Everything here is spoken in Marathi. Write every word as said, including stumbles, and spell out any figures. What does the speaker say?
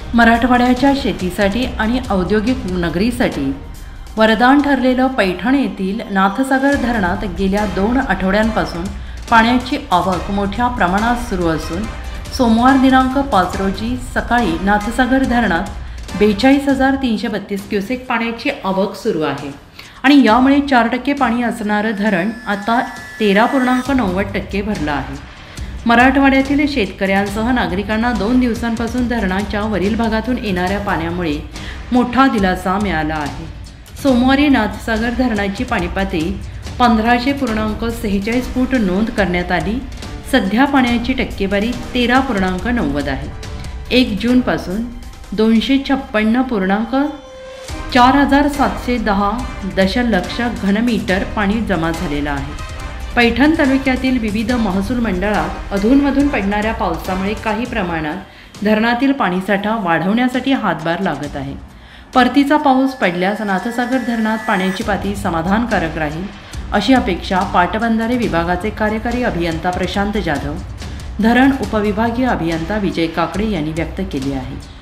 मराठवाड्याच्या शेतीसाठी आणि औद्योगिक नगरीसाठी वरदान ठरलेलं पैठण येथील नाथसागर धरणात गेल्या दोन आठवड्यांपासून पाण्याची आवक मोठ्या प्रमाणात सुरू असून सोमवार दिनांक पाच रोजी सकाळी नाथसागर धरणात बेचाळीस हजार तीनशे बत्तीस क्युसेक पाण्याची आवक सुरू आहे आणि यामुळे चार टक्के पाणी असणारं धरण आता तेरा पूर्णांक नव्वद टक्के भरलं आहे। मराठवाड्यातील शेतकऱ्यांसह नागरिकांना दोन दिवसांपासून धरणाच्या वरील भागातून येणाऱ्या पाण्यामुळे मोठा दिलासा मिळाला आहे। सोमवारी नाथसागर धरणाची पाणीपातळी पंधराशे पूर्णांक सेहेचाळीस फूट नोंद करण्यात आली। सध्या पाण्याची टक्केवारी तेरा पूर्णांक नव्वद आहे। एक जूनपासून दोनशे छप्पन्न पूर्णांक चार हजार सातशे दहा दशलक्ष घनमीटर पाणी जमा झालेलं आहे। पैठण तालुक्यातील विविध महसूल मंडळात अधूनमधून पडणाऱ्या पावसामुळे काही प्रमाणात धरणातील पाणीसाठा वाढवण्यासाठी हातभार लागत आहे। परतीचा पाऊस पडल्यास नाथसागर धरणात पाण्याची पातळी समाधानकारक राहील अशी अपेक्षा पाटबंधारे विभागाचे कार्यकारी अभियंता प्रशांत जाधव, धरण उपविभागीय अभियंता विजय काकडे यांनी व्यक्त केली आहे।